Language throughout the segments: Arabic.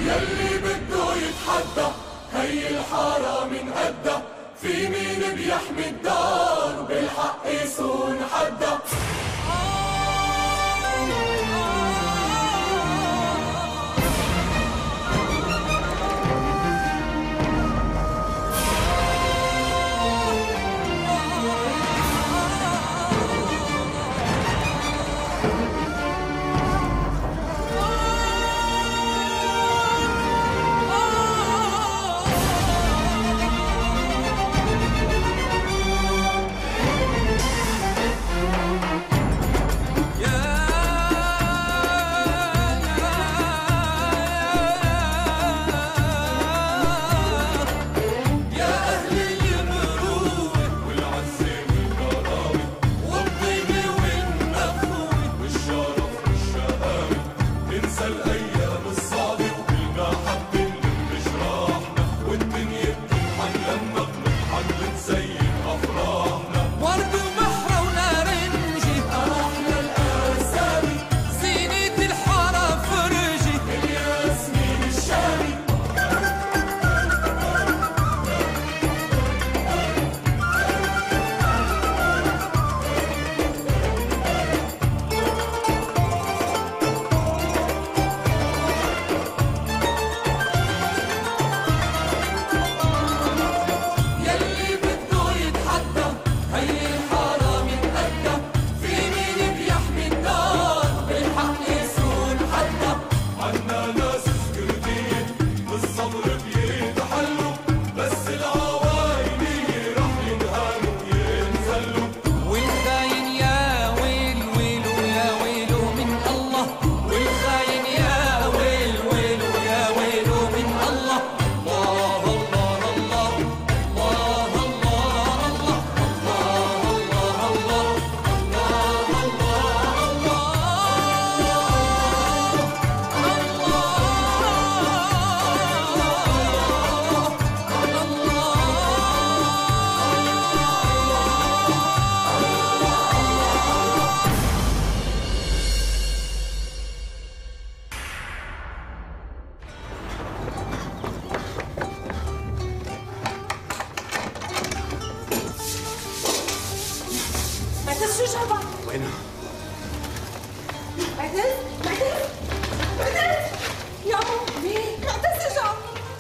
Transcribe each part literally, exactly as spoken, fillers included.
يلي بده يتحدى هي الحارة من هدى، في مين بيحمي الدار وبالحق يصون حدا. معتز شو جابك؟ وينها؟ معتز؟ معتز؟ معتز؟ يا مين؟ معتز شو جابك؟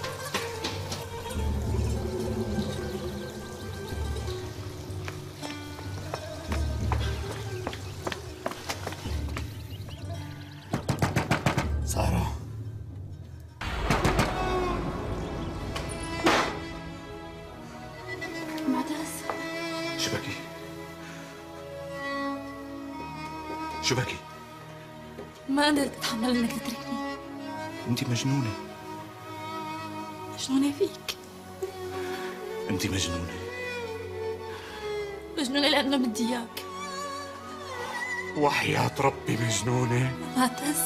سارة معتز شو بكي؟ شو بكي؟ ما قدرت اتحمل انك تتركني. انت مجنونة. مجنونة فيك. انت مجنونة. مجنونة لأنه بدي إياك. وحياة ربي مجنونة. معتز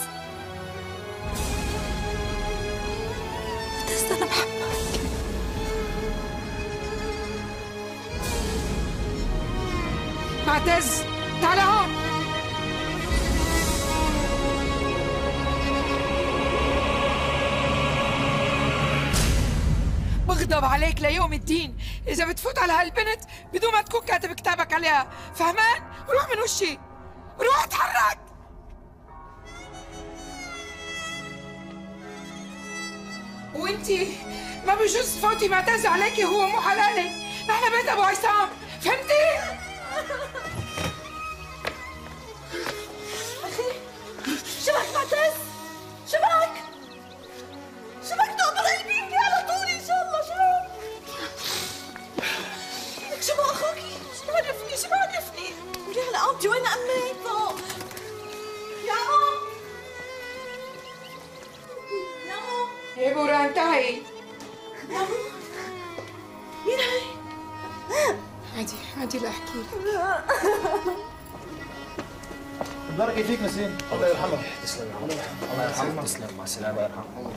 معتز أنا بحبك. معتز تعال هون. بغضب عليك ليوم الدين إذا بتفوت على هالبنت بدون ما تكون كاتب كتابك عليها، فهمان؟ روح من وشي، روح اتحرك. وانتي ما بجوز تفوتي معتز عليكي، هو مو حلالي، نحن بيت أبو عصام، فهمتي؟ أخي شبك معتز؟ شبك؟ شبك تقبض قلبي على طول إن شاء الله. شبك لك شو بقى أخوكي؟ شو عرفني؟ شو عرفني؟ قولي على قامتي. وين أمي؟ فوق يا أم. يا أم. هي بورا انتهي. يا أم مين هي؟ عادي عادي لأحكي لك. بارك فيك نسرين، الله يرحمك. تسلم يا عمي. الله يرحمك. تسلم، مع السلامة. الله يرحمك.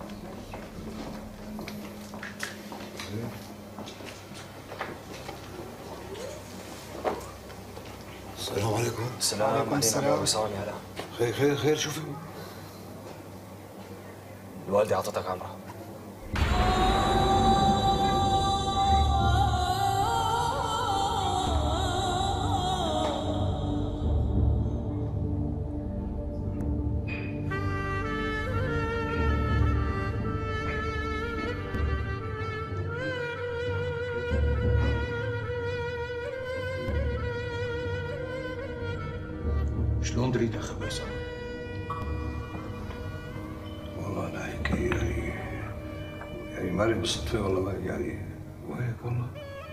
السلام عليكم. السلام عليكم. السلام. هلا. خير خير خير. شو في؟ الوالدة عطتك عمرها. شلون دريت اخ فيصل؟ والله انا هيك يعني يعني مالي بالصدفه والله ما يعني وهيك والله.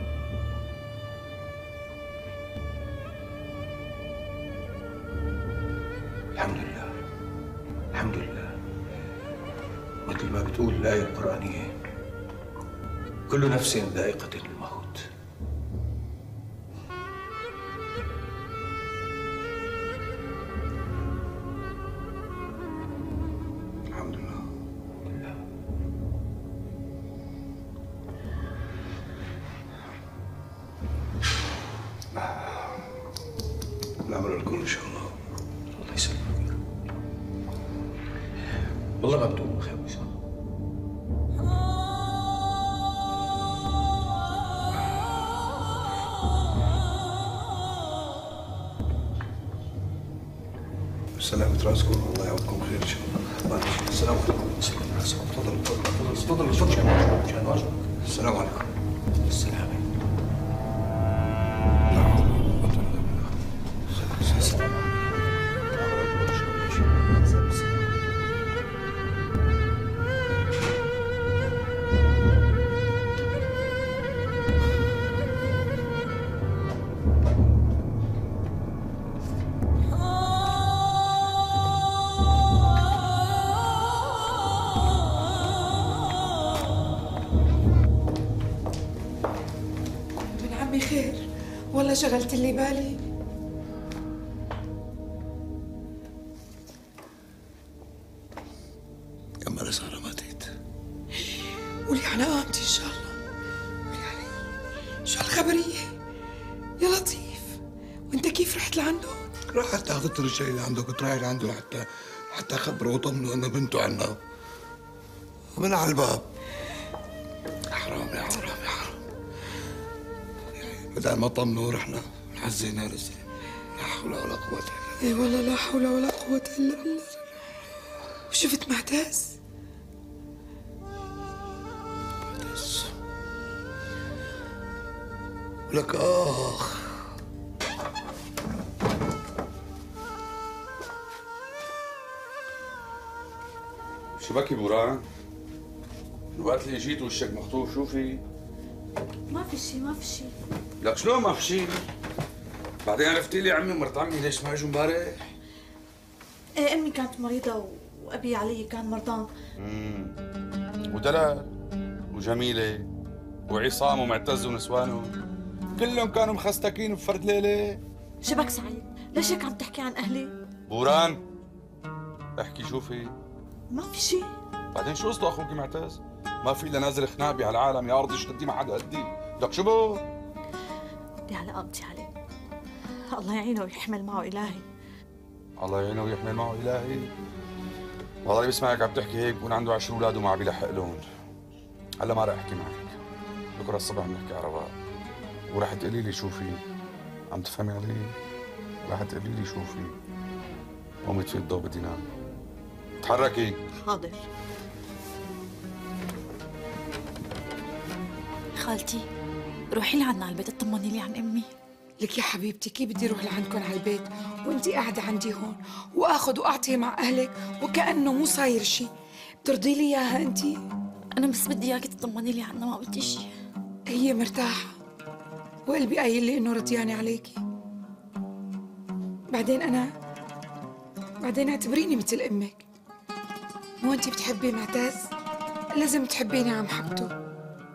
الحمد لله الحمد لله. مثل ما بتقول الآية القرآنية كل نفس ذائقة الموت. الحمد لله. نعمل لكم ان شاء الله. الله يسلمك. والله ما بتقول اخي ابو اسامه. سلامة راسكم الله يعوضكم خير ان شاء الله. معلش السلام عليكم. سلامة راسكم. تفضل تفضل تفضل تفضل تفضل. السلام عليكم. السلام. لا حول ولا قوة الا بالله. السلام عليكم. عمي خير، والله شغلت لي بالي. يما لسه ماتت. قولي على قامتي ان شاء الله. قولي علي شو هالخبرية يا لطيف. وانت كيف رحت لعنده؟ رحت اخذت الشيء اللي عنده، كنت رايح لعنده لحتى حتى اخبره وطمنه انه بنته عنا. ومن على الباب حرام يا حرام يا حرام. بدل ما طمنوا رحنا حزينا رزق. لا حول ولا قوة الا بالله. اي والله لا حول ولا قوة الا بالله. وشفت معتز؟ معتز ولك اخ. شو بكي بوران؟ الوقت اللي جيت وشك مخطوف شو في؟ ما في شيء ما في شيء. لك شلون ما في شيء؟ بعدين عرفتي لي عمي ومرت عمي ليش ما اجوا امبارح؟ ايه امي كانت مريضة وابي علي كان مرضان. امم ودلال وجميلة وعصام ومعتز ونسوانهم كلهم كانوا مخستكين بفرد ليلة. شبك سعيد، ليش هيك عم تحكي عن اهلي؟ بوران احكي شو في؟ ما في شيء. بعدين شو قصده اخوك معتز؟ ما في الا نازل خناق بهالعالم، يا ارضي اشتدي ما حدا قدي. لك شو بو؟ بدي على قامتي عليه. الله يعينه ويحمل معه الهي. الله يعينه ويحمل معه الهي. والله اللي بسمعك عم تحكي هيك بكون عنده عشر اولاد وما عم بيلحق لهم. هلا ما رح احكي معك، بكره الصبح بنحكي على رواق ورح تقولي لي شو في. عم تفهمي علي؟ رح تقولي لي شو في. قومي تفيد الضوء بدي نام. تحركي. حاضر. خالتي روحي لعنا على البيت اطمني لي عن امي. لك يا حبيبتي كيف بدي اروح لعندكم على البيت وانتي قاعده عندي هون واخذ واعطي مع اهلك وكانه مو صاير شيء؟ بترضي لي اياها انتي؟ انا بس بدي اياكي تطمني لي عنها، ما بدي شيء. هي مرتاحه وقلبي قايل لي انه رضيانه عليكي. بعدين انا بعدين اعتبريني مثل امك. مو انتي بتحبي معتز؟ لازم تحبيني عم حبته.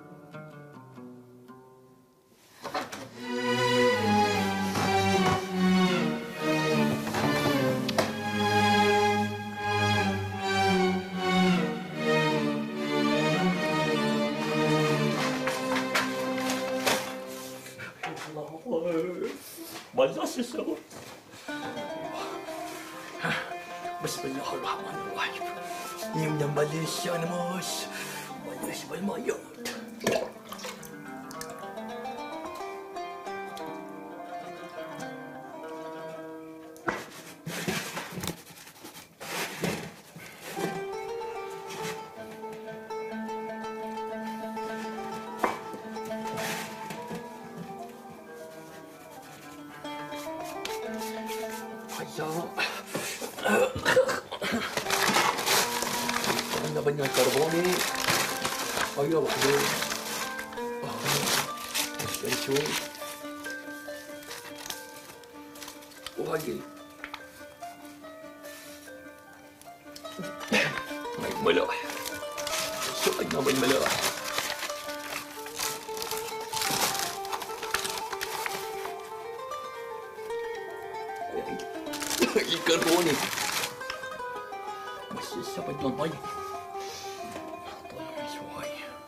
ما لناش نسوي. بسم الله الرحمن الرحيم. يمنا ماليش انا مش ماليش بالميات. أنا بدنا كربوني. أيوة وحدين. اشتري شوي. وهاي هاي ملح. شو بدنا بالملح؟ يكرهوني بس لسه بدنا مي. طلع شوي.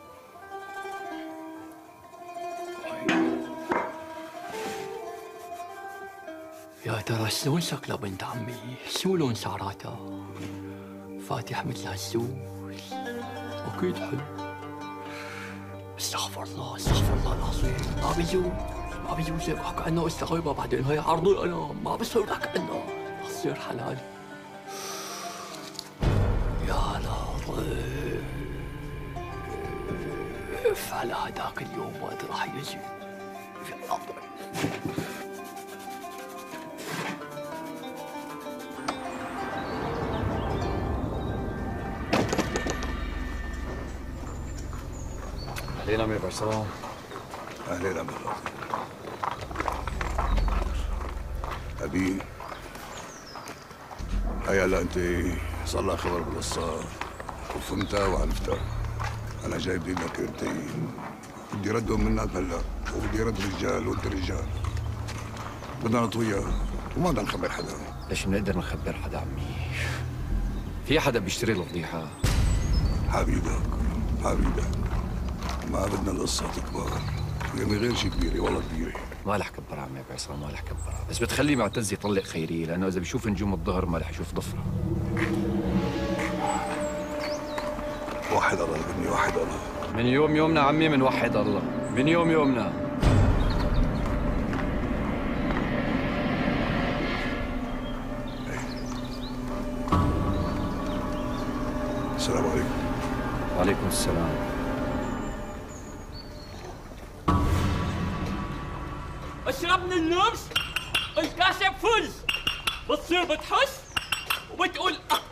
يا ترى شلون شكلها بنت عمي؟ شو لون شعراتها؟ فاتح مثل هالسوس. اكيد حلو. استغفر الله استغفر الله العظيم. ما بيجوز ما بيجوز هيك احكي عنها واستغربها بعدين هي عرضي انا ما بصير احكي عنها. تصير حلال. يا لطيف على هداك اليوم وقت راح يجي. يا لطيف. اهلين عمي بعصام. اهلين عمي ابي. هي هلا انت صار لها خبر بالقصه وفهمتها وعرفتها. انا جاي بدي لك انت بدي ردهم منك هلا وبدي رد رجال وانت رجال. بدنا نطويها وما بدنا نخبر حدا. ليش بنقدر نخبر حدا عمي؟ في حدا بيشتري الفضيحه؟ حبيبك حبيبك ما بدنا القصه تكبر. هي من غير شيء كبيره والله كبيره. ما رح كبرها عمي ابو عصام ما رح كبرها، بس بتخلي معتز يطلق خيريه لانه اذا بيشوف نجوم الظهر ما رح يشوف ضفرها. وحد الله ابني وحد الله. من يوم يومنا عمي منوحد الله، من يوم يومنا. السلام عليكم. وعليكم السلام. اشرب من النمس الكاسب فل. بتصير بتحس وبتقول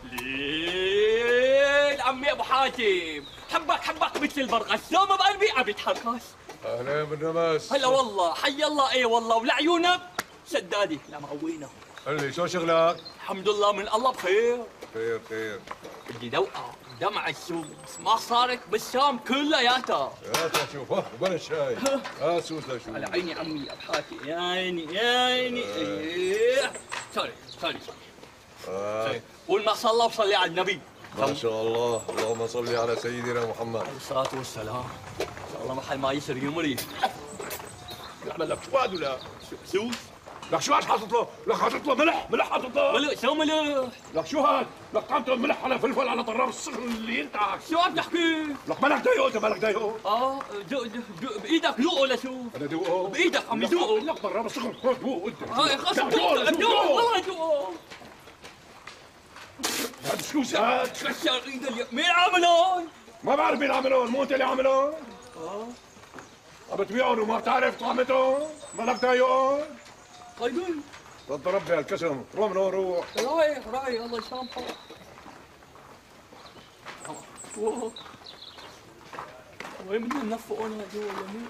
اهلين عمي ابو حاتم. حبك حبك مثل البرغشام بقلبي عم يتحركش. اهلين بالنمس. هلا والله حي الله. ايه والله ولعيونك شدادي لا مقوينا. قل لي شو شغلك؟ الحمد لله من الله بخير. خير خير. بدي دوقه دمع السوس ما صارت بالشام كلياتها. يا شوف ها وبلا شاي. ها سوس لشوف. على عيني عمي ابحاتي يا عيني يا عيني. ايه سوري سوري سوري. قول ما صلى الله وصلي على النبي. ما شاء الله اللهم صل على سيدنا محمد. عليه الصلاة والسلام. ان شاء الله محل ما يسر يمري. يعمل لك فؤاد ولا؟ سوس؟ لك شو هاد حاطط له؟ لك حاطط له ملح، ملح حاطط له. ملح شو ملح؟ لك شو هاد؟ لك طعمته ملح على فلفل على طراب الصغر اللي ينتعك. شو عم تحكي؟ لك مالك ضايقه انت مالك ضايقه؟ اه دو دو دو بايدك دوقه ولا شو؟ انا دوقه؟ بايدك عم يدوقه. لك طراب الصغر دوقه انت. هاي خلص دوقه دوقه والله دوقه. هاد شو هاد؟ كسر ايد اليمين. مين عاملهم؟ ما بعرف مين عاملهم، مو انت اللي عاملهم؟ اه عم بتبيعهم وما بتعرف طعمتهم؟ مالك ضايقهم؟ طيبين. رد ربي هالكسم، روح من هون روح. رايح رايح الله يسامحه. اوه وين بدنا ننفقون هدول يمين؟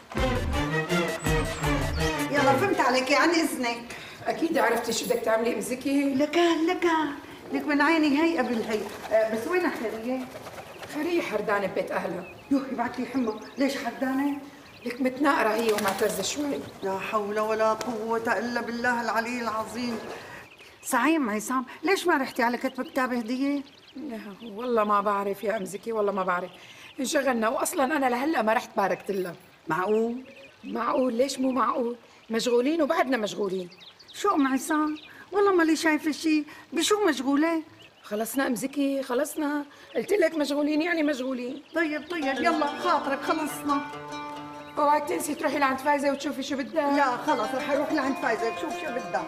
يلا فهمت عليك عن اذنك. اكيد عرفتي شو بدك تعملي ام زكي. لكان لكان لك من عيني هي قبل هي. أه بس وين خيريه؟ خيريه حردانه ببيت اهلها. يوه يبعت لي حمى. ليش حردانه؟ لك متناقره هي ومعتزه شوي. لا حول ولا قوة إلا بالله العلي العظيم. صحيح عصام، ليش ما رحتي على كتب كتاب هدية؟ والله ما بعرف يا ام زكي والله ما بعرف. انشغلنا واصلا انا لهلا ما رحت باركت لها. معقول؟ معقول ليش مو معقول؟ مشغولين وبعدنا مشغولين. شو ام عصام؟ والله مالي شايفة شيء، بشو مشغولة؟ خلصنا ام زكي خلصنا، قلت لك مشغولين يعني مشغولين. طيب طيب يلا خاطرك خلصنا. اوعك تنسي تروحي لعند فايزه وتشوفي شو بدها. لا خلص رح اروح لعند فايزه تشوف شو بدها.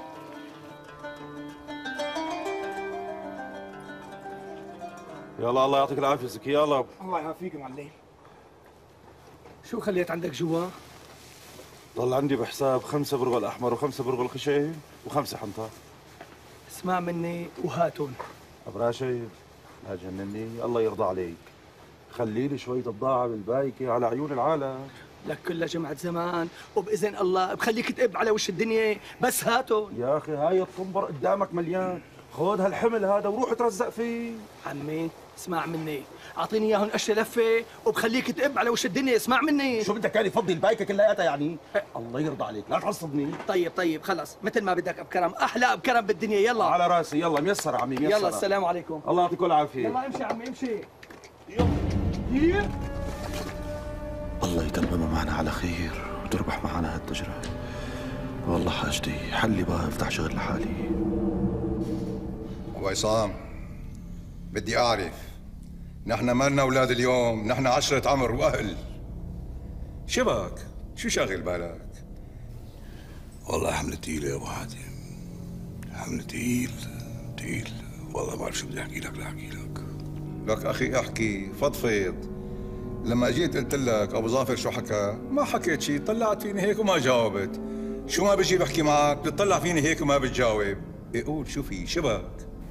يلا الله يعطيك العافيه زكي يلا. الله يعافيك معلم. شو خليت عندك جوا؟ ضل عندي بحساب خمسة برغل احمر وخمسة برغل خشي وخمسة حنطه. اسمع مني وهاتون. ابو راشد لا تجنني الله يرضى عليك. خلي لي شويه بضاعه بالبايكه على عيون العالم. لك كلها جمعة زمان وبإذن الله بخليك تقب على وش الدنيا بس هاتون. يا اخي هاي الطنبر قدامك مليان، خذ هالحمل هذا وروح ترزق فيه. عمي اسمع مني، اعطيني اياهم اشي لفه وبخليك تقب على وش الدنيا. اسمع مني. شو بدك يعني فضي البايكه كلياتها يعني؟ الله يرضى عليك لا تعصبني. طيب طيب خلص مثل ما بدك بكرم، احلى بكرم بالدنيا. يلا على راسي يلا ميسر عمي ميسر. يلا السلام عليكم. الله يعطيكم العافيه. يلا امشي عمي امشي. يلا الله يتمم معنا على خير وتربح معنا هالتجربة. والله حاجتي حلي بقى افتح شغل لحالي. ابو عصام بدي اعرف، نحن مالنا اولاد اليوم، نحن عشرة عمر واهل. شبك شو شاغل بالك؟ والله حمل تقيلة يا ابو حاتم، حمل تقيل تقيل. والله ما بعرف شو بدي احكي لك لاحكي لك. لك اخي احكي فضفض. لما جيت قلت لك ابو ظافر شو حكى، ما حكيت شيء، طلعت فيني هيك وما جاوبت. شو ما بجي بحكي معك بتطلع فيني هيك وما بتجاوب. يقول شو في شبك؟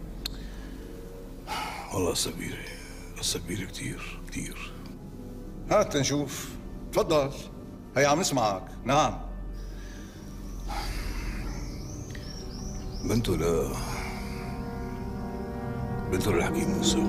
والله قصة كبيرة، قصة كبيرة كثير كثير. هات لنشوف، تفضل هي عم نسمعك. نعم. بنته ل بنته للحكيم موسى.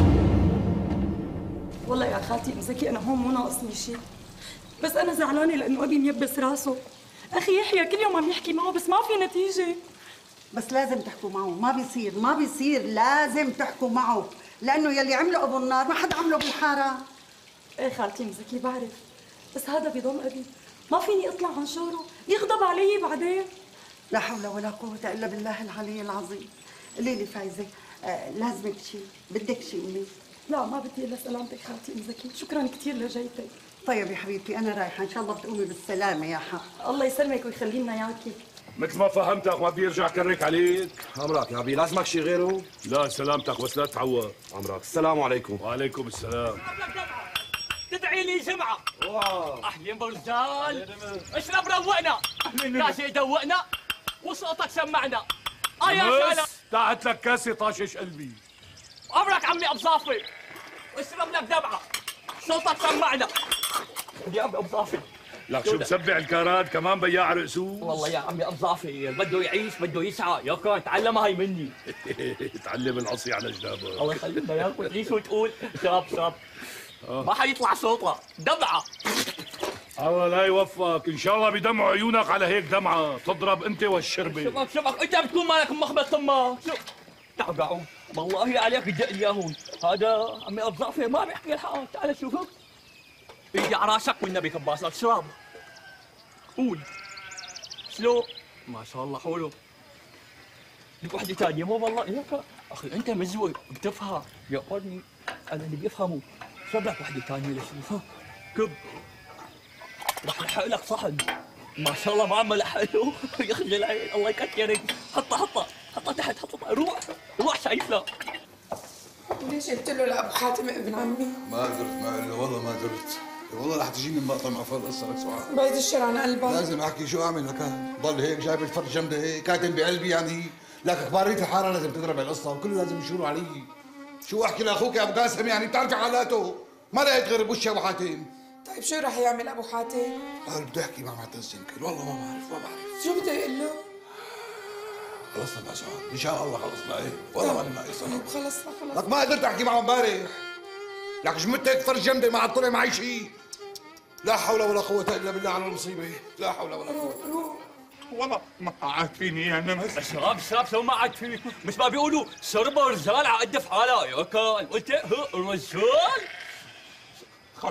والله يا خالتي ام زكي انا هون مو ناقصني شيء، بس انا زعلانه لانه ابي ميبس راسه. اخي يحيى كل يوم عم يحكي معه بس ما في نتيجه. بس لازم تحكوا معه، ما بيصير ما بيصير لازم تحكوا معه، لانه يلي عمله ابو النار ما حد عمله بالحاره. ايه خالتي ام زكي بعرف، بس هذا بضل ابي، ما فيني اطلع عن شوره، يغضب علي بعدين. لا حول ولا قوه الا بالله العلي العظيم. قولي لي فايزه، آه لازمك شيء؟ بدك شيء امي؟ لا ما بدي الا سلامتك خالتي ام زكي، شكرا كثير لجيتك. طيب يا حبيبتي انا رايحه، ان شاء الله بتقومي بالسلامه يا حق. الله يسلمك ويخلي لنا اياكي. مثل ما فهمتك ما بدي ارجع كرك عليك. امرك يا ابي لازمك شي غيره؟ لا سلامتك بس لا تعود. امرك السلام عليكم. وعليكم السلام. تدعي لي جمعة. واو أهلين برجال. اشرب روقنا. كاسة دوقنا وصوتك سمعنا. آه يا سلام. تحت لك كاسة طاشش قلبي. أمرك عمي أبو صافي. اشرب لك دمعة. صوتك سمعنا. يا عمي أبو صافي. لك شو مسبع الكارات كمان بياع رقصوس؟ والله يا عمي أبو صافي بده يعيش بده يسعى، يا كان تعلم هاي مني. تعلم العصي على جنابه. الله يخليك يا وتعيش وتقول شاب شاب. ما حيطلع صوتها دمعة. الله لا يوفقك، ان شاء الله بدمع عيونك على هيك دمعة تضرب انت والشربة. شبك شبك انت بتكون مالك مخبط ثمك. شوف تعال قاعد والله عليك بدق الياهون، هذا عمي ابو ظافر ما بيحكي الحق. تعال شوفك ايدي على راسك والنبي كباسك شرب. قول شلو ما شاء الله حلو. لك وحدة ثانية مو والله لك اخي انت مزوق بتفهم يا قرني، انا اللي بيفهموا. شرب لك وحدة ثانية لشوفها كب رح لحق لك صحن. ما شاء الله ما عم لحقه يخجل العين. الله يكثرك. حطها حطها حطها تحت حطها. روح روح شايف له. ليش قلت له لابو حاتم ابن عمي؟ ما قدرت ما قال له والله ما قدرت. والله رح تجيني المقطع مع فرد اسالك سؤال. بعيد الشر عن قلبك. لازم احكي شو اعمل مكان ضل هيك جايب الفرد جنبي هيك كاتم بقلبي يعني. لك كبارية الحاره لازم تضرب القصه وكله لازم يشوروا علي. شو احكي لاخوك يا ابو قاسم يعني بتعرفي حالاته. ما لقيت غير بوش ابو حاتم. طيب شو رح يعمل ابو حاتم؟ قال بده يحكي مع معتز يمكن. والله ما بعرف ما بعرف. شو بده يقول له؟ خلصنا الاسعار ان شاء الله خلصنا. ايه والله ما لنا اي صنع. خلصنا خلصنا. لك ما قدرت احكي معه امبارح. لك جمدت هيك فرج جنبي ما عاد طلع معي شيء. لا حول ولا قوة الا بالله على المصيبة. لا حول ولا قوة. روح روح. والله ما عاد فيني يعني. اشرب اشرب شو ما عاد فيني. مش ما بيقولوا شربوا رجال على قد حالها. يا كان قلت ها رجال. خد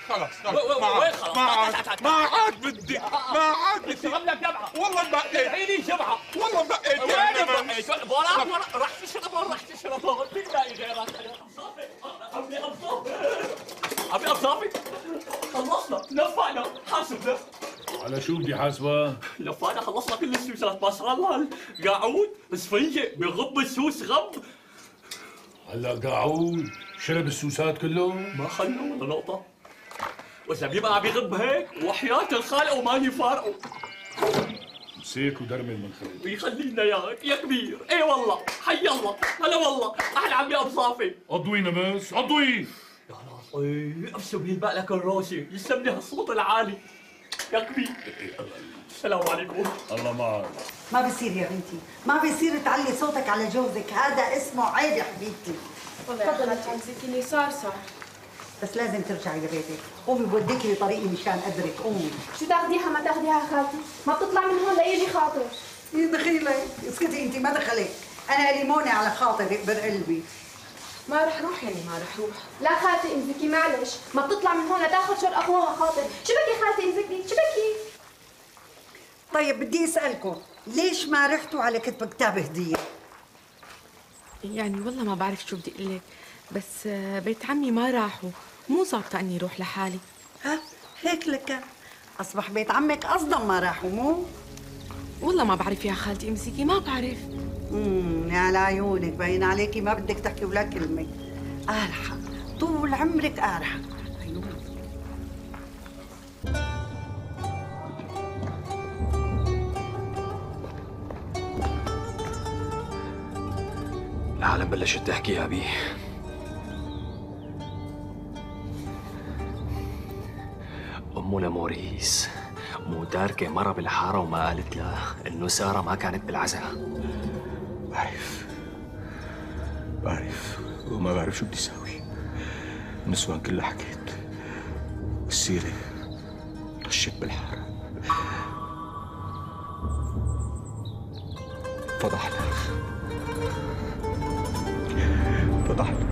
خلص وين خلص؟ ما عاد ما عاد بدي ما عاد بدي اشرب لك جبعه والله بقيت ادعي لي جبعه والله بقيت وين بقيت؟ وراك ورا راح تشرب راح تشرب فيك لاقي غيرك ابي ابصافي ابي ابصافي خلصنا لفعنا حاسبنا على شو بدي حاسبه؟ لفعنا خلصنا كل السوسات ما صار لها قاعود اسفنجه بغب السوس غب هلا قاعود شرب السوسات كلهم؟ ما خلوا ولا نقطة وإذا بيبقى عم يغب هيك وحياة الخالق وما يفارقوا مسيك ودرمل من خلق ويخلينا اياك يا كبير اي والله حي الله هلا والله احلى عمي ابصافي عضوي نمس عضوي يا لطيف ابشر يبقى لك الروسي يسمني هالصوت العالي يا كبير السلام عليكم الله معك ما بصير يا بنتي، ما بصير تعلي صوتك على جوزك، هذا اسمه عيب يا حبيبتي. والله يا خالتي امسكي اللي صار صار. بس لازم ترجعي لبيتك، قومي بوديكي لطريقي مشان قدرك، قومي. شو تاخذيها ما تاخذيها خالتي؟ ما بتطلع من هون ليجي خاطر. ايه دخيلك، اسكتي انت ما دخلك، انا لي مونة على خاطرك بقلبي. ما رح روح يعني ما رح روح. لا خالتي امسكي معلش، ما بتطلع من هون لتاخذ شر اخوها خاطر، شو بكي خالتي امسكي؟ شو بكي؟ طيب بدي اسالكم، ليش ما رحتوا على كتب كتاب هديه؟ يعني والله ما بعرف شو بدي اقول لك، بس بيت عمي ما راحوا، مو ظابطه اني اروح لحالي. ها هيك لك اصبح بيت عمك اصلا ما راحوا مو؟ والله ما بعرف يا خالتي امسكي ما بعرف. امم يا على عيونك باين عليكي ما بدك تحكي ولا كلمه. قارحه طول عمرك قارحه. العالم بلشت تحكي يا بي. أمنا موريس مو تاركة مرة بالحارة وما قالت له إنه سارة ما كانت بالعزاء. بعرف بعرف وما بعرف شو بدي ساوي. النسوان كلها حكيت والسيرة طشت بالحارة. فضحنا فضحنا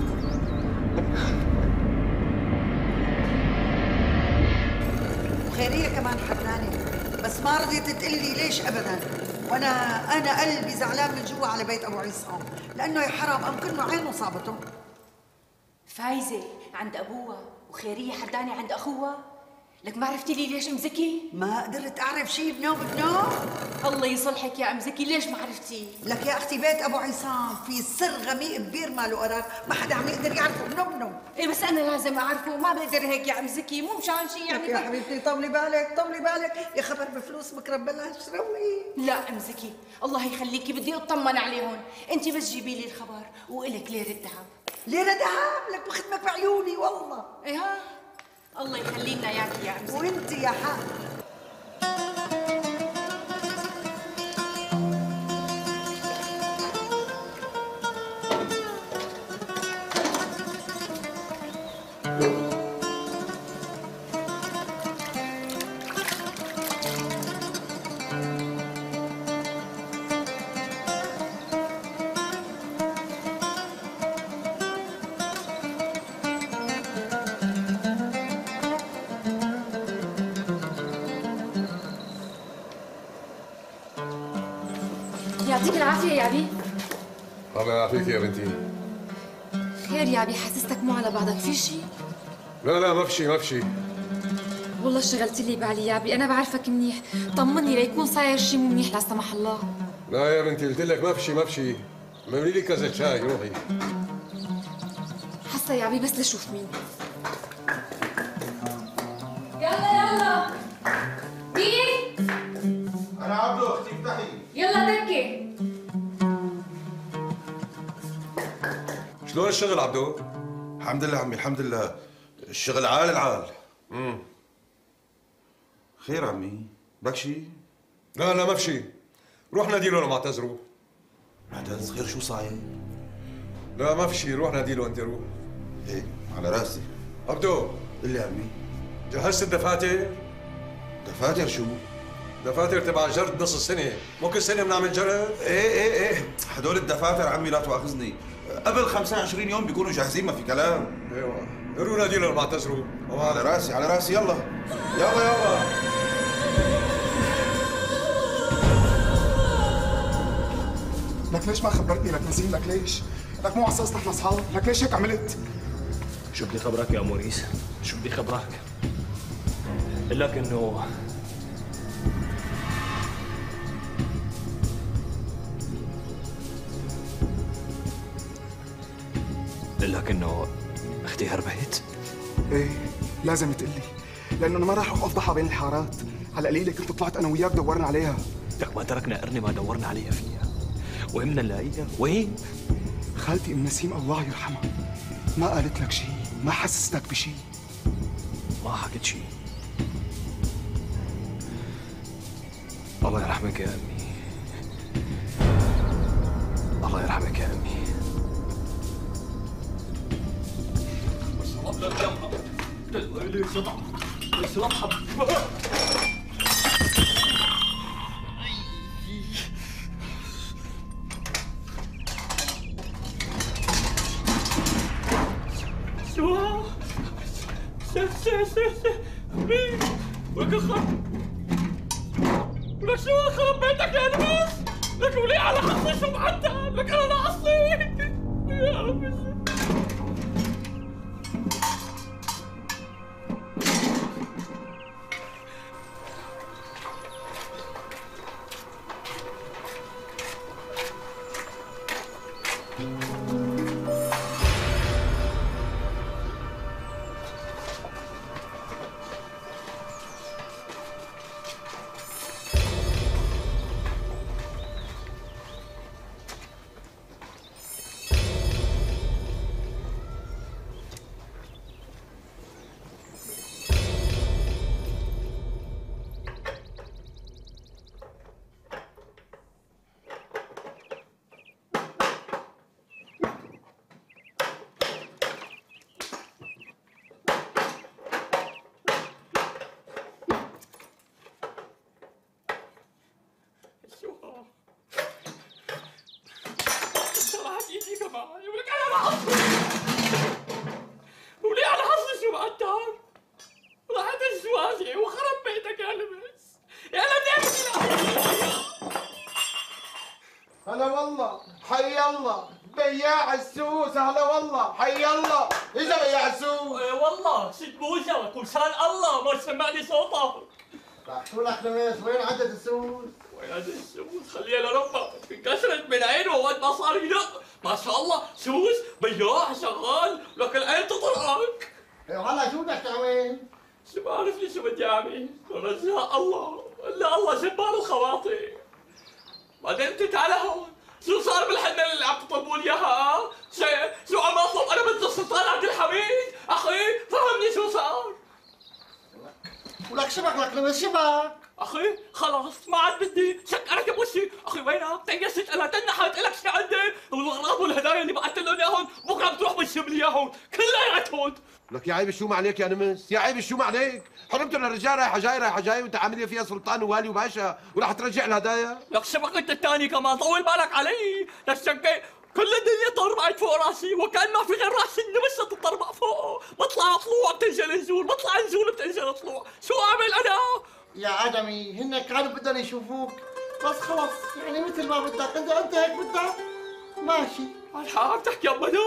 وخيرية كمان حرانة بس ما رضيت تقلي ليش ابدا. وانا انا قلبي زعلان من جوا على بيت ابو عصام لانه يا حرام امكنه عينه صابته. فايزه عند ابوها وخيريه حداني عند اخوها. لك ما عرفتي لي ليش ام زكي؟ ما قدرت اعرف شيء بنوم بنوم. الله يصلحك يا ام زكي ليش ما عرفتي؟ لك يا اختي بيت ابو عصام في سر غميق كبير ما له قرار، ما حدا عم يقدر يعرفه بنوم بنوم. ايه بس انا لازم اعرفه، ما بقدر هيك يا ام زكي، مو مشان شيء يعني. لك يا حبيبتي طولي بالك طولي بالك، يا خبر بفلوس بكره ببلش روقي. لا ام زكي الله يخليكي بدي اطمن عليهم، انت بس جيبي لي الخبر والك ليره ذهب. ليره ذهب؟ لك بخدمك بعيوني والله. ايه ها الله يخلي لنا اياكي يا ام زكي. وانت يا حق. يعطيك العافية يا أبي. الله يعافيك يا بنتي. خير يا أبي حسستك مو على بعضك في شيء؟ لا لا ما في شيء ما في شيء. والله اشتغلت لي بالي يا أبي، أنا بعرفك منيح، طمني ليكون صاير شيء مو منيح لا سمح الله. لا يا بنتي قلت لك ما في شيء ما في شيء. عملي لي كاسة شاي روحي. حاسة يا أبي بس لشوف مين. يلا يلا مين؟ أنا عبدو أختي افتحي. يلا دكي. شلون الشغل عبدو؟ الحمد لله عمي الحمد لله، الشغل عال العال. امم خير عمي، بك شيء؟ لا لا ما في شيء. روح نادي له لمعتز روح. معتز خير شو صاير؟ لا ما في شيء، روح نادي له انت روح. ايه على راسي. عبدو قل لي عمي. جهزت الدفاتر؟ دفاتر شو؟ دفاتر تبع جرد نص السنة، مو كل سنة بنعمل جرد؟ ايه ايه ايه، هدول الدفاتر عمي لا تواخذني، قبل خمسة وعشرين يوم بيكونوا جاهزين ما في كلام. ايوه قولوا نادينا اللي بعتذروا. على راسي على راسي، يلا يلا يلا. لك ليش ما خبرتني؟ لك نسيم، لك ليش؟ لك مو على اساس نحن اصحاب، لك ليش هيك عملت؟ شو بدي خبرك يا موريس؟ شو بدي خبرك؟ قل لك انه قل لك انه اختي هربت؟ ايه لازم تقلي، لانه انا ما راح افضحها بين الحارات، على قليله كنت طلعت انا وياك دورنا عليها. لك ما تركنا قرنه ما دورنا عليها فيها، وين بدنا نلاقيها؟ وين؟ خالتي ام نسيم الله يرحمها ما قالت لك شيء، ما حسستك بشيء. ما حكيت شيء. الله يرحمك يا امي. الله يرحمك يا امي. ليش اطعم؟ ليش اطعم؟ شو؟ شو شو شو شو؟ مين؟ ولك خرب ولك شو خرب بيتك يا نمس؟ لك ولي على حصي شو معدل؟ لك انا ناقصني يا ربي. ولي على حظي شو بعدتك؟ راحت الزواجي وخرب بيتك يا لبس يا لبس. هلا والله، حي الله بياع السوس. هلا والله، حي الله. اجا بياع السوس. ايه والله شد بوجهك وشان الله ما سمعني صوتك. شو لك نمس؟ وين عدد السوس؟ وين عدد السوس؟ خليها لربك، انكسرت من عينه وقت ما صار يدق. ما شاء الله سوس بياع شغال، لك العين تطرقك. هلا شو بدك تعمل؟ شو بعرف لي شو بدي اعمل؟ رجاء الله، الا الله جبار الخواطر. بعدين انت تعال هون، شو صار بالحنان اللي عم تطلبوا لي اياها؟ شيء شو عم اطلب انا بنت السلطان عبد الحميد؟ اخي فهمني شو صار؟ ولك شبك لك نمس شبك؟ اخي خلاص ما عاد بدي شك اركب وشي. اخي وينك؟ تيست انا تنحت لك شي عندي والاغراض والهدايا اللي بعثت لهم اياهم بكره بتروح بتجيب لي اياهم كلياتهم. لك يا عيب شو ما عليك يا نمس، يا عيب شو ما عليك؟ حرمت للرجال رايحه جاي رايحه جاي وانت عامل فيها سلطان ووالي وباشا وراح ترجع الهدايا؟ لك شبك انت الثاني كمان طول بالك علي، لك شكي كل الدنيا طربعت فوق راسي وكان ما في غير راس النمس تطربع فوقه، بطلع طلوع بتنزل نزول، بطلع نزول بتنزل طلوع، شو اعمل انا؟ يا ادمي هن كانوا بدهم يشوفوك بس خلص، يعني مثل ما بدك انت انت هيك بدك ماشي. عم تحكي يا ابدا؟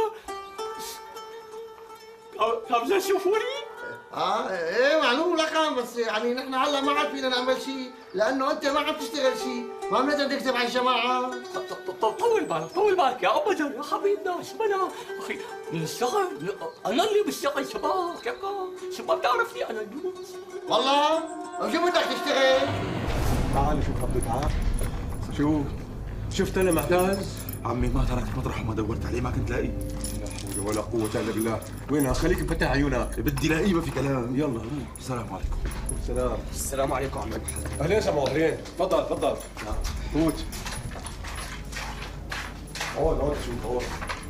كم زين شوفوني؟ اه ايه معلوم لك، بس يعني نحن هلا ما عاد فينا نعمل شيء لانه انت ما عم تشتغل شيء، ما بنقدر نكتب على الجماعه. طول بالك طول بالك يا ابدا يا حبيبنا، شو بلا اخي نشتغل، انا اللي بشتغل شباب يا شباب بتعرفني انا اليوم. والله شو بدك تشتغل؟ تعال شوف خبرك تعال. شو شفت انا معتز؟ عمي ما تركت مطرح وما دورت عليه ما كنت لاقيه. لا حول ولا قوة الا بالله. وينها؟ خليك مفتح عيونك. بدي لاقيه ما في كلام. يلا السلام عليكم. السلام. السلام عليكم عم ابو حسن. اهلين سمو اهلين. تفضل تفضل. فوت. اقعد اقعد شوف اقعد.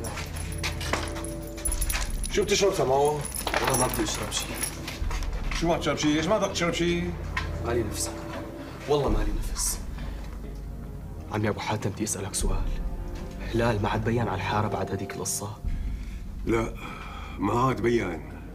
شو بتشرب سمو؟ والله ما بدي اشرب شيء. شو ما تشرب شيء؟ ليش ما بدك تشرب شيء؟ مالي نفس والله مالي نفس. عمي ابو حاتم بدي اسالك سؤال. هلال ما عاد بين على الحاره بعد هذيك القصه؟ لا ما عاد بين،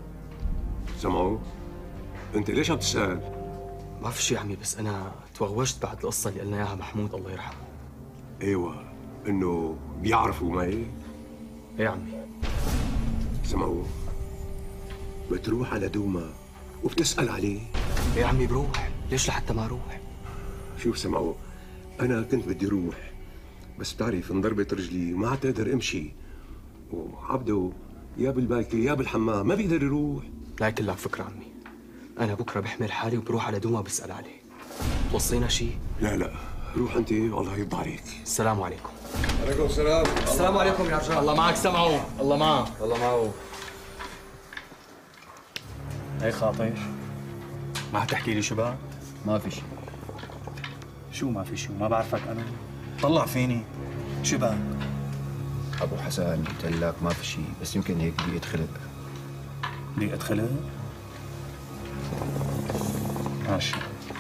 سمعوا؟ انت ليش عم تسال؟ ما في شيء عمي، بس انا توغوشت بعد القصه اللي قلنا اياها محمود الله يرحمه. ايوه، انه بيعرفوا ما هيك؟ ايه عمي. سمعوا؟ بتروح على دوما وبتسال عليه. ايه عمي بروح، ليش لحتى ما اروح؟ شوف سمعوا، انا كنت بدي اروح بس بتعرف انضربت رجلي ما عاد اقدر امشي، وعبده يا بالبايكه يا بالحمام ما بيقدر يروح. لا يكون لك فكره عمي، انا بكره بحمل حالي وبروح على دوما بسال عليه. توصينا شيء؟ لا لا، روح انت والله يرضى عليك. السلام عليكم. عليكم السلام. السلام عليكم يا رجال. الله معك سمعوا. الله معك. الله معه. اي خاطر؟ ما حتحكي لي شباب؟ ما في شيء. شو ما في شو؟ ما بعرفك انا؟ طلع فيني شباب. ابو حسن قلت لك ما في شيء، بس يمكن هيك ضيقة خلق. ضيقة خلق؟ ماشي.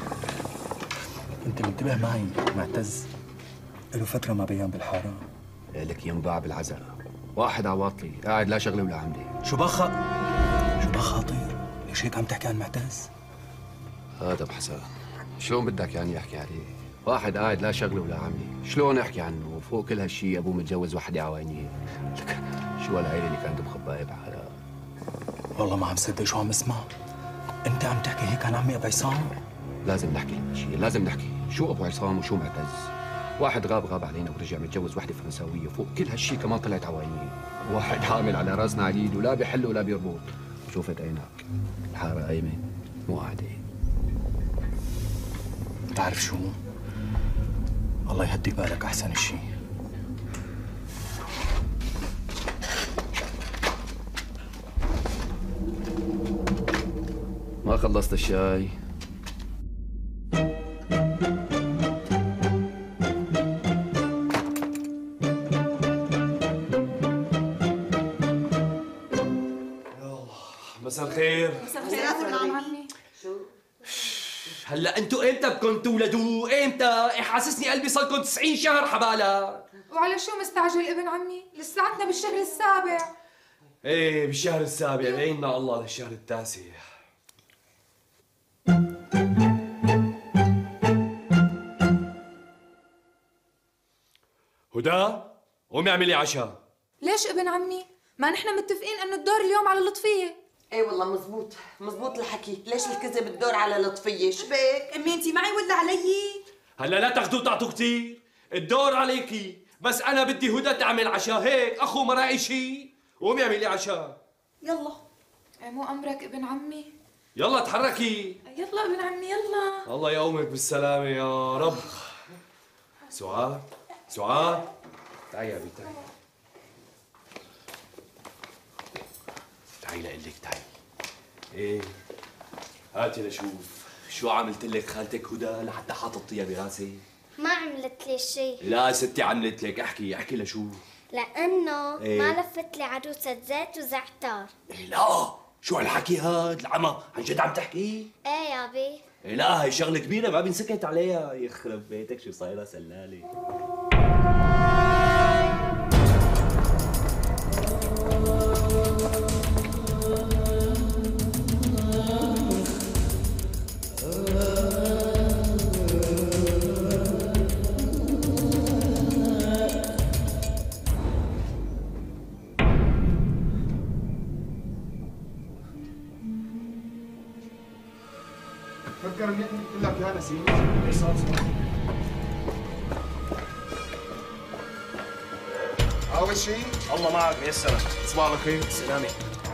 انت منتبه معي معتز؟ له فترة ما بيان بالحارة. لك ينباع بالعزاء. واحد عواطلي قاعد لا شغله ولا عملي. شو بخ شو بخاطر؟ ليش هيك عم تحكي عن معتز؟ هذا ابو حسن شلون بدك يعني احكي عليه؟ واحد قاعد لا شغله ولا عملي، شلون احكي عنه؟ وفوق كل هالشيء ابوه متجوز وحده عوانيه. لك شو هالعيله اللي كانت مخبايه بحالها؟ والله ما عم صدق شو عم اسمع. انت عم تحكي هيك عن عمي ابو عصام؟ لازم نحكي شيء، لازم نحكي شو ابو عصام وشو معتز. واحد غاب غاب علينا ورجع متجوز وحده فرنساويه، وفوق كل هالشيء كمان طلعت عوانيه. واحد حامل على راسنا عليد ولا بيحل ولا بيربط. وشوفت عينك الحاره قايمه مو قاعده. بتعرف شو؟ الله يهدي بالك احسن شيء. ما خلصت الشاي؟ مساء الخير. مساء الخير ابن عمي. شو؟ هلا انتوا امتى بدكم تولدوا؟ امتى؟ حاسسني قلبي صار لكم تسعين شهر حبالك. وعلى شو مستعجل ابن عمي؟ لساتنا بالشهر السابع. ايه بالشهر السابع، بعيننا الله للشهر التاسع. هدى قومي اعملي عشاء. ليش ابن عمي؟ ما نحن متفقين انه الدور اليوم على لطفية. ايه والله مزبوط مزبوط الحكي. ليش الكذب الدور على لطفية؟ شبك؟ امي انت معي ولا علي؟ هلا لا تاخذوا تعطوا كثير، الدور عليكي، بس انا بدي هدى تعمل عشاء. هيك اخو مراعي شيء. قومي اعملي عشاء. يلا. ايه مو امرك ابن عمي. يلا تحركي. يلا ابن عمي يلا. الله يقومك بالسلامة يا رب. سعاد سعاد تعي يا بنت تعي. تعي لقلك تعي. ايه هاتي لشوف شو عملت لك خالتك هدى لحتى حاططيها براسي. ما عملت لي شيء. لا ستي عملت لك. احكي احكي لشوف. لأنه إيه؟ ما لفت لي عروسة زيت وزعتر. إيه لا شو هالحكي هاد العمى؟ عن جد عم تحكي؟ ايه يا بي. إيه لا هي شغلة كبيرة ما بنسكت عليها. يخرب بيتك شو صايرة سلالة. فكر اني قلت لك يا نسيم. ايش صار صار؟ اول شيء الله معك ميسرة. صباح الخير. سلامة.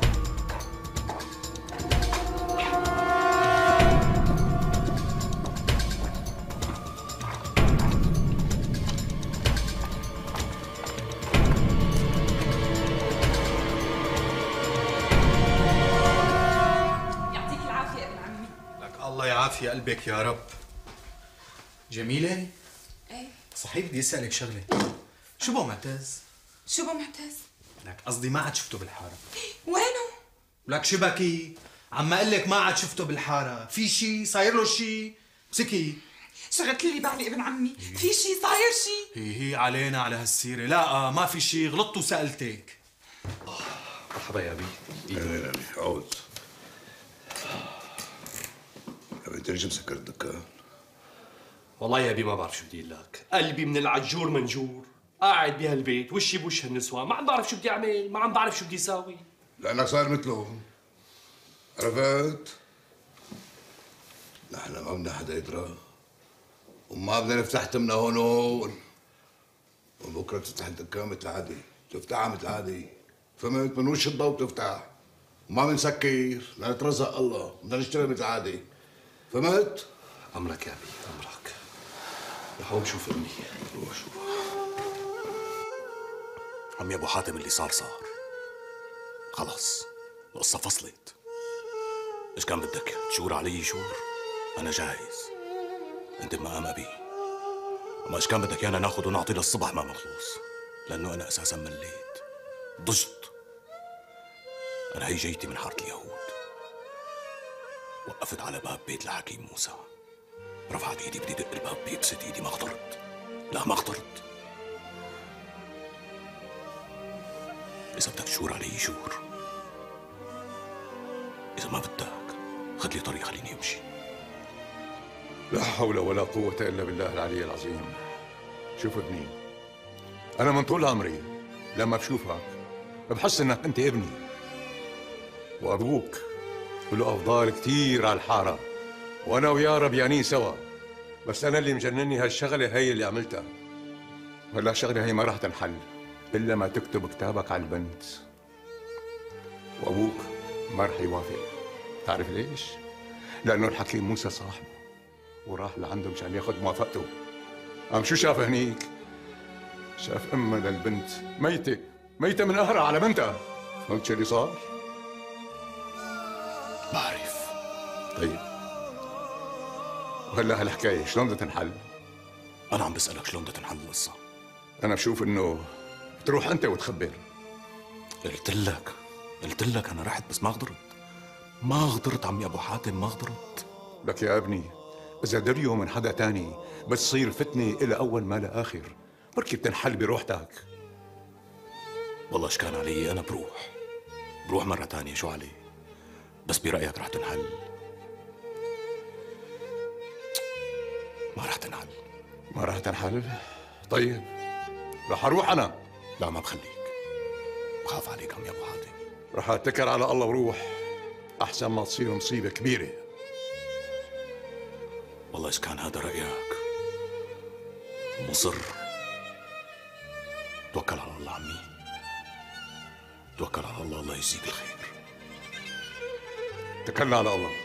يعطيك العافية ابن عمي. لك الله يعافي قلبك يا رب. جميلة؟ ايه صحيح بدي اسألك شغلة. شو بو معتز؟ شو بو معتز؟ لك قصدي ما عاد شفته بالحارة. وينه؟ لك شبكي؟ عم اقول لك ما عاد شفته بالحارة، في شي صاير له شي؟ مسكي. شغلت لي بالي ابن عمي، في شي صاير شي؟ هي هي علينا على هالسيرة. لا آه ما في شي، غلطت وسألتك. مرحبا يا بي. اهلا يا بي عود. انت ليش مسكر الدكان؟ والله يا ابي ما بعرف شو بدي اقول لك، قلبي من العجور منجور، قاعد بهالبيت وشي بوش هالنسوان، ما عم بعرف شو بدي اعمل، ما عم بعرف شو بدي اساوي. لانك صاير مثلهم. عرفت؟ نحن ما بدنا حدا يدرى وما بدنا نفتح تمنا هون هون. وبكره تفتح الدكان مثل العادي، تفتحها مثل العادي. فهمت؟ من وش الضوء بتفتح. وما بنسكر لنترزق الله، بدنا نشتغل مثل العادي. فهمت؟ امرك يا ابي، امرك. رح اقوم شوف امي. روح شوف. عمي ابو حاتم اللي صار صار. خلص القصة فصلت. ايش كان بدك؟ تشور علي شور؟ انا جاهز. انت بمقام ابي. اما ايش كان بدك يانا ناخذ ونعطي للصبح ما مخلص. لانه انا اساسا مليت. ضجت. انا هي جيتي من حارة اليهود. وقفت على باب بيت الحكيم موسى. رفعت ايدي بدي دق الباب بيبست ايدي ما قدرت. لا ما قدرت. إذا بدك تشور علي شور. إذا ما بدك خذ لي طريق خليني أمشي. لا حول ولا قوة إلا بالله العلي العظيم. شوف ابني، أنا من طول عمري لما بشوفك بحس إنك أنت ابني. وأبوك له أفضال كتير على الحارة، وأنا وياه ربيانين سوا. بس أنا اللي مجنني هالشغلة هي اللي عملتها. ولا الشغلة هي ما راح تنحل إلا ما تكتب كتابك على البنت. وأبوك ما رح يوافق. تعرف ليش؟ لأنه الحكيم موسى صاحبه وراح لعنده مشان ياخذ موافقته. قام شو شاف هنيك؟ شاف أمها للبنت ميتة، ميتة من قهرها على بنتها. فهمت شو اللي صار؟ بعرف. طيب وهلا هالحكاية شلون بدها تنحل؟ أنا عم بسألك شلون بدها تنحل القصة؟ أنا بشوف إنه تروح أنت وتخبر. قلت لك قلت لك أنا رحت بس ما قدرت. ما قدرت عمي أبو حاتم ما قدرت. لك يا ابني إذا دريوا من حدا تاني بتصير فتنة إلى أول ما لآخر. بركي بتنحل بروحتك. والله إيش كان علي أنا بروح بروح مرة تانية شو علي. بس برأيك رح تنحل؟ ما رح تنحل. ما رح تنحل؟ طيب رح أروح أنا. لا ما بخليك. بخاف عليك عمي أبو حاتم. رح أتكل على الله وروح أحسن ما تصير مصيبة كبيرة. والله إذا كان هذا رأيك مصر توكل على الله عمي. توكل على الله، الله يجزيك الخير. توكلنا على الله.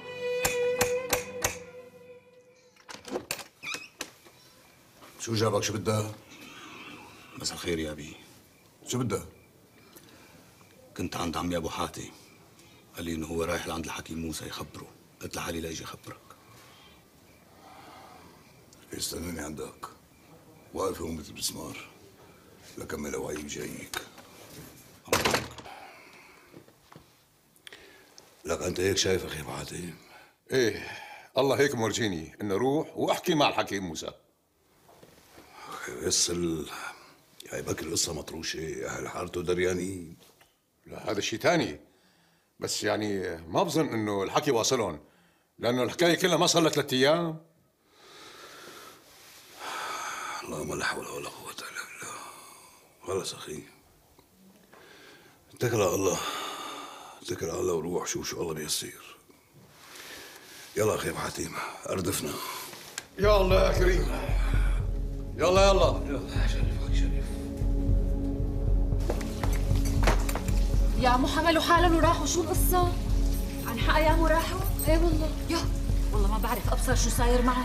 شو جابك؟ شو بدها؟ مساء الخير يا أبي. شو بدها؟ كنت عند عمي أبو حاتم، قال لي إنه هو رايح لعند الحكيم موسى يخبره. قلت لحالي لا يجي يخبرك. استناني عندك واقف هون مثل مسمار لكمل اوعي جايك. لك انت هيك شايف اخي ابو حاتم؟ ايه الله هيك مرجيني انه روح واحكي مع الحكيم موسى. بس ال هاي بكر القصه مطروشه، اهل حارته دريانين. لا هذا شيء ثاني، بس يعني ما بظن انه الحكي واصلهم، لانه الحكايه كلها ما صار لها ثلاث ايام. اللهم لا حول ولا قوة إلا بالله. خلص أخي اتكل على الله، اتكل على الله وروح شوف شو الله بيصير. يلا أخي أبو حاتم أردفنا. يا الله يا كريم. يلا يلا يلا. شريفك شريف. يا عمو حملوا حالهم وراحوا. شو القصة؟ عن حق أيامه راحوا؟ ايه والله. يا والله ما بعرف أبصر شو صاير معه.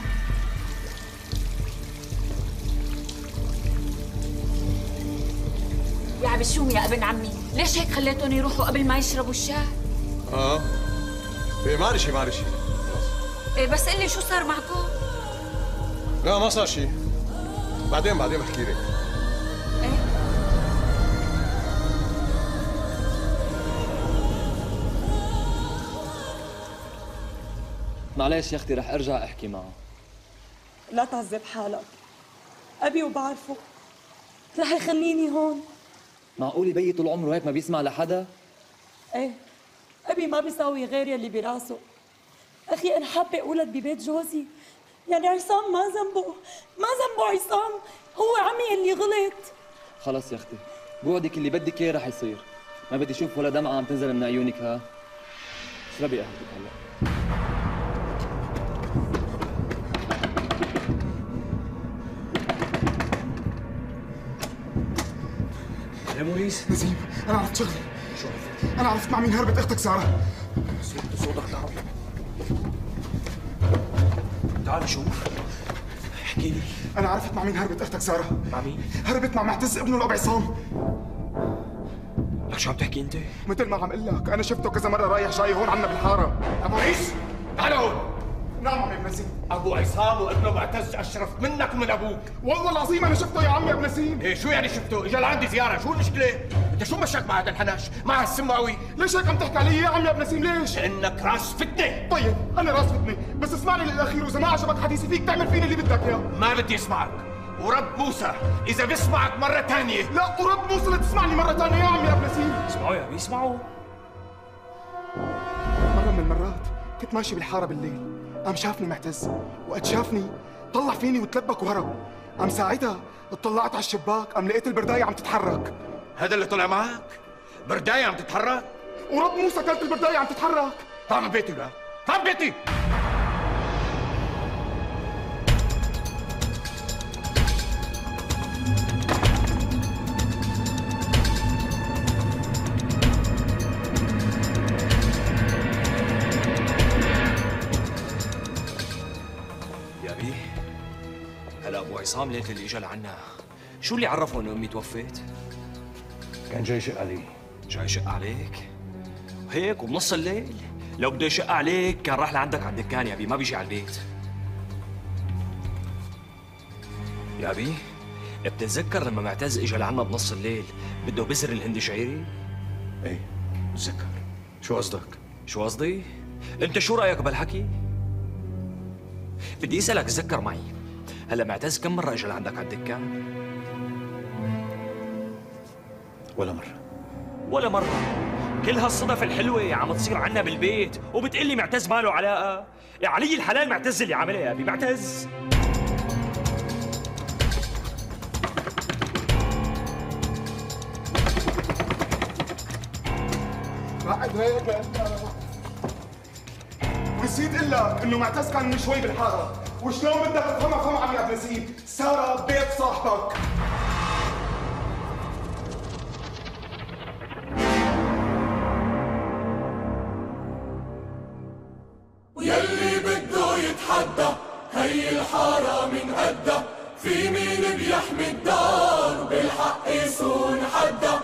يا عبشوم يا ابن عمي، ليش هيك خليتهم يروحوا قبل ما يشربوا الشاي؟ اه ايه ما شيء ما شيء. ايه بس قل لي شو صار معكم؟ لا ما صار شيء. بعدين بعدين بحكي لك. ايه معلش يا اختي رح ارجع احكي معه. لا تعذب حالك، ابي وبعرفه رح يخليني هون. معقول يبي طول عمره هيك ما بيسمع لحدا؟ ايه ابي ما بيساوي غير يلي براسه. اخي انا حابه اولد ببيت جوزي، يعني عصام ما ذنبه، ما ذنبه عصام، هو عمي اللي غلط. خلص يا اختي، بوعدك اللي بدك اياه رح يصير، ما بدي اشوف ولا دمعه عم تنزل من عيونك. ها اشربي قهوتك هلا. يا موريس نزيم، انا عرفت شغله. شو عرفت؟ انا عرفت مع مين هربت اختك ساره. صوتك تعال تعال شوف، احكي لي. انا عرفت مع مين هربت اختك ساره. مع مين؟ هربت مع معتز ابنه الاب عصام. لك شو عم تحكي انت؟ مثل ما عم اقول لك، انا شفته كذا مره رايح جاي هون عنا بالحاره. يا موريس تعال هون. نعم عمي ابن نسيم. ابو عصام وابنه معتز اشرف منك ومن ابوك. والله العظيم انا شفته يا عمي ابن نسيم. ايه شو يعني شفته؟ اجى لعندي زياره، شو المشكله؟ انت شو مشاك مع هذا الحناش؟ مع هالسماوي؟ ليش هيك عم تحكي علي يا عمي ابن نسيم ليش؟ لانك راس فتنه. طيب انا راس فتنه، بس اسمعني للاخير واذا ما عجبك حديثي فيك تعمل فيني اللي بدك اياه. ما بدي اسمعك، ورب موسى اذا بيسمعك مره ثانيه. لا ورب موسى لا تسمعني مره ثانيه يا عمي ابن نسيم. اسمعوا يا ابي اسمعوا. مره من المرات كنت ماشي بالحاره بالليل، قام شافني معتز، وقد شافني طلع فيني وتلبك وهرب. قام ساعتها اطلعت على الشباك، قام لقيت البردايه عم تتحرك. هذا اللي طلع معك؟ بردايه عم تتحرك؟ ورب موسى كانت البردايه عم تتحرك. طلع من بيتي ولا؟ طلع من بيتي. هلا ابو عصام ليله اللي اجى لعنا، شو اللي عرفه انه امي توفت؟ كان جاي يشق علي. جاي يشق عليك؟ وهيك وبنص الليل؟ لو بده يشق عليك كان راح لعندك على الدكان يا ابي، ما بيجي على البيت. يا ابي بتتذكر لما معتز اجى لعنا بنص الليل بده بزر الهندي شعيري؟ ايه بتذكر. شو قصدك؟ شو قصدي؟ انت شو رايك بهالحكي؟ بدي اسالك تذكر معي، هلا معتز كم مرة اجى لعندك على الدكان؟ ولا مرة. ولا مرة؟ كل هالصدف الحلوة عم تصير عنا بالبيت وبتقلي معتز ما له علاقة؟ يا علي الحلال معتز اللي عاملها يا ابي، معتز. بعد هيك ونسيت اقول لك انه معتز كان من شوي بالحاره، وشلون بدك تفهمها فهم عمي عبد النسيم، ساره بيت صاحبك. ويلي بده يتحدى هي الحاره من قدها، في مين بيحمي الدار وبالحق يصون حدا.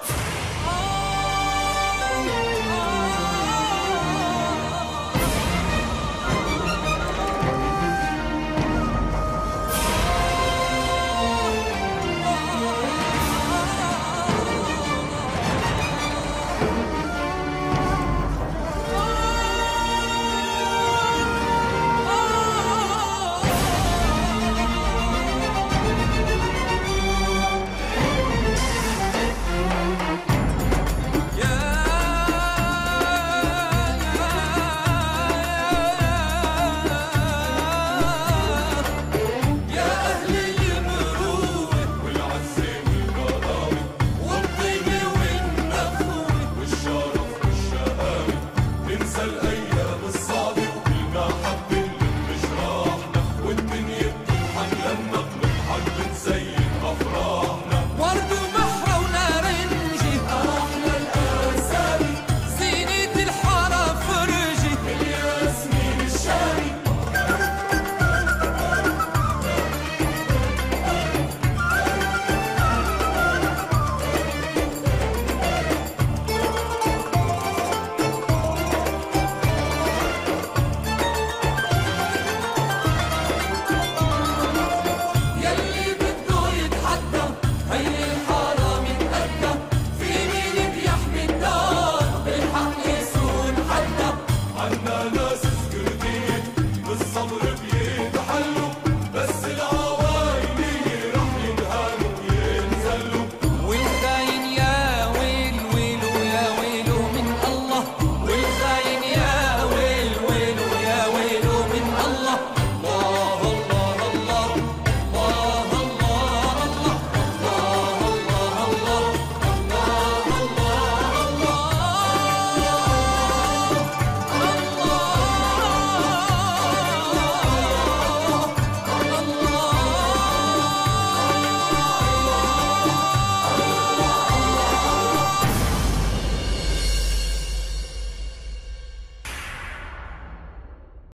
عنا ناس